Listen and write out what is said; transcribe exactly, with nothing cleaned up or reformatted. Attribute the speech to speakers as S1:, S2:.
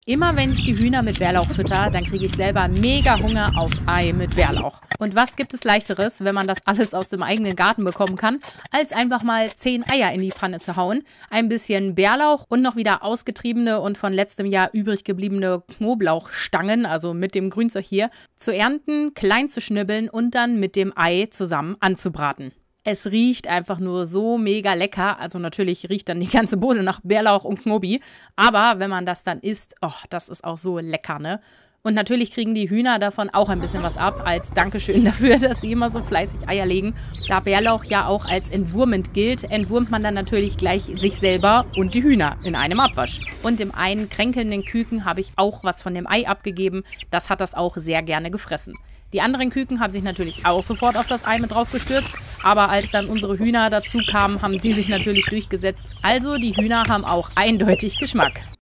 S1: Immer wenn ich die Hühner mit Bärlauch fütter, dann kriege ich selber mega Hunger auf Ei mit Bärlauch. Und was gibt es Leichteres, wenn man das alles aus dem eigenen Garten bekommen kann, als einfach mal zehn Eier in die Pfanne zu hauen, ein bisschen Bärlauch und noch wieder ausgetriebene und von letztem Jahr übrig gebliebene Knoblauchstangen, also mit dem Grünzeug hier, zu ernten, klein zu schnibbeln und dann mit dem Ei zusammen anzubraten. Es riecht einfach nur so mega lecker. Also natürlich riecht dann die ganze Bude nach Bärlauch und Knobi. Aber wenn man das dann isst, oh, das ist auch so lecker, ne? Und natürlich kriegen die Hühner davon auch ein bisschen was ab, als Dankeschön dafür, dass sie immer so fleißig Eier legen. Da Bärlauch ja auch als entwurmend gilt, entwurmt man dann natürlich gleich sich selber und die Hühner in einem Abwasch. Und dem einen kränkelnden Küken habe ich auch was von dem Ei abgegeben. Das hat das auch sehr gerne gefressen. Die anderen Küken haben sich natürlich auch sofort auf das Ei mit drauf gestürzt, aber als dann unsere Hühner dazu kamen, haben die sich natürlich durchgesetzt. Also die Hühner haben auch eindeutig Geschmack.